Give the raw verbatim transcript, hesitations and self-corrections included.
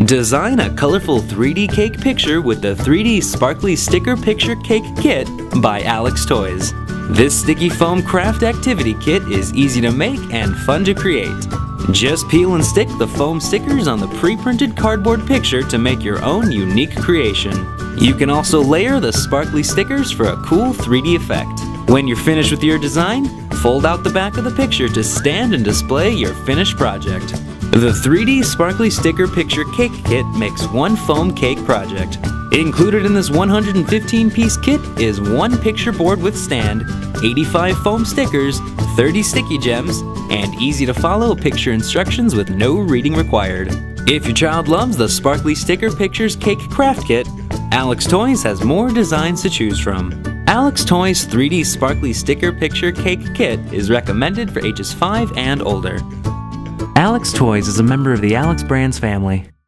Design a colorful three D cake picture with the three D Sparkly Sticker Picture Cake Kit by Alex Toys. This sticky foam craft activity kit is easy to make and fun to create. Just peel and stick the foam stickers on the pre-printed cardboard picture to make your own unique creation. You can also layer the sparkly stickers for a cool three D effect. When you're finished with your design, fold out the back of the picture to stand and display your finished project. The three D Sparkly Sticker Picture Cake Kit makes one foam cake project. Included in this one hundred fifteen piece kit is one picture board with stand, eighty-five foam stickers, thirty sticky gems, and easy-to-follow picture instructions with no reading required. If your child loves the Sparkly Sticker Pictures Cake Craft Kit, Alex Toys has more designs to choose from. Alex Toys three D Sparkly Sticker Picture Cake Kit is recommended for ages five and older. Alex Toys is a member of the Alex Brands family.